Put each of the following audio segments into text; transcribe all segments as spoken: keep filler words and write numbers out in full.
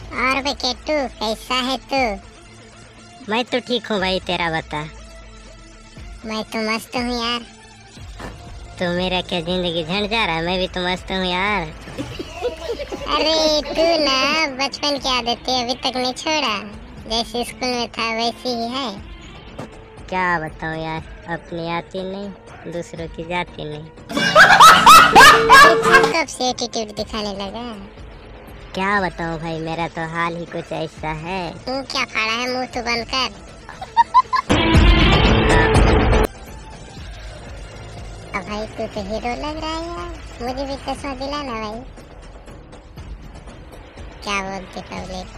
और भाई केटू कैसा है तू? मैं तो ठीक हूँ भाई, तेरा बता। मैं तो मस्त हूँ यार। तो मेरा क्या जिंदगी झंड जा रहा है? मैं भी तो मस्त हूँ यार। अरे तू ना बचपन की आदतें अभी तक नहीं छोड़ा, जैसे स्कूल में था वैसी ही है। क्या बताऊँ यार, अपनी आती नहीं, दूसरों की जाती नहीं। कब से एटीट्यूड दिखाने लगा? क्या बताऊँ भाई, मेरा तो हाल ही कुछ ऐसा है। मुंह क्या फाड़ा है, मुंह तो बंद कर। अब भाई तू तो हीरो लग रहा है यार, मुझे भी चश्मा दिलाना भाई। क्या बोलते पब्लिक?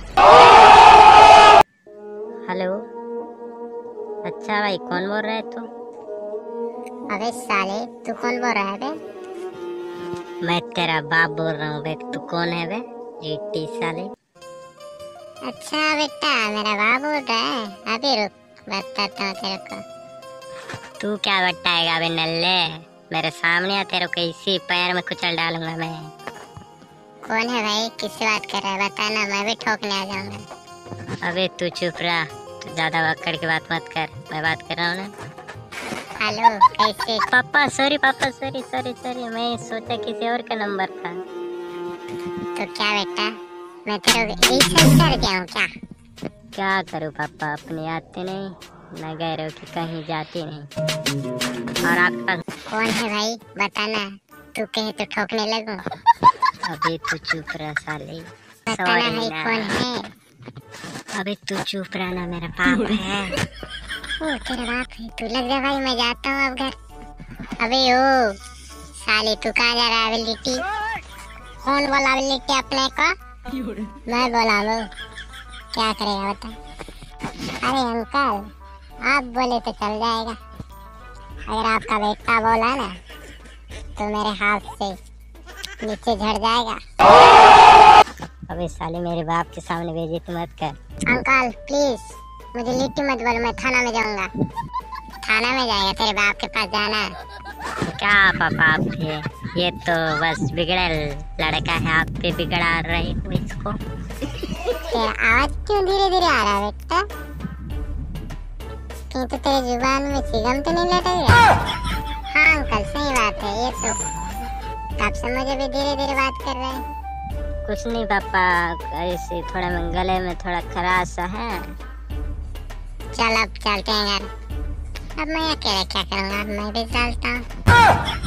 हेलो, अच्छा भाई कौन बोल रहा है तू? अबे साले तू कौन बोल रहा है बे? मैं तेरा बाप बोल रहा हूँ बे। तू कौन है बे? जीटी साले। अच्छा बेटा मेरा बाप बोल रहा है, अभी रुक बताता हूँ तेरे को। तू क्या बताएगा बे नल्ले? मेरे सामने आ, तेरे को इसी पैर में कुचल डालूंगा मैं। कौन है भाई, किससे बात कर रहा है बताना, मैं भी ठोकने आ जाऊंगा। अबे तू चुप रहा, तू ज्यादा वक्कड़ की बात मत कर, मैं बात कर रहा हूँ ना। हेलो कैसे? पापा सॉरी, पापा सॉरी सॉरी सॉरी, मैं सोचा किसी और का नंबर था। तो क्या बेटा मैं तेरे को इंसल्ट कर गया हूँ क्या? क्या करूँ पापा, अपनी आते नहीं, न गैरों की कहीं जाती नहीं। और आपका कौन है भाई बताना, तू कहे तो ठोकने लगूं। अबे तू चुप रहा साले। बताना सॉरी भाई ना। कौन है? अबे तू चुप रहा ना, मेरा बाप है। ओ तेरा बाप है, तू लग जा भाई, मैं जाता हूँ अब घर। अबे ओ साले तू कहाँ जा रहा है? लिट्टी कौन बोला? लिट्टी अपने को मैं बोला लो, क्या करेगा बता? अरे अंकल आप बोले तो चल जाएगा, अगर आपका बेटा बोला ना तो मेरे हाथ से नीचे झड़ जाएगा। अबे साले मेरे बाप के सामने बेइज्जती मत कर। अंकल प्लीज मुझे लिट्टी मत बोलो, मैं थाना में जाऊंगा। थाना में जाएगा, तेरे बाप के पास जाना। क्या पापा आप थे, ये तो बस बिगड़ल लड़का है, आप पे बिगड़ा रहे हो इसको। तेरा आवाज क्यों धीरे धीरे आ रहा है बेटा? कहीं तो तेरे जुबान में चिगम तो नहीं लटक रहा? हाँ अंकल सही बात है, ये तो तब से मुझे भी धीरे धीरे बात कर रहे हैं। कुछ नहीं पापा, ऐसे थोड़ा में गले में थोड़ा खराश सा है। चल अब चलते हैं घर। अब मैं अकेले क्या करूँगा, मैं भी चलता हूँ।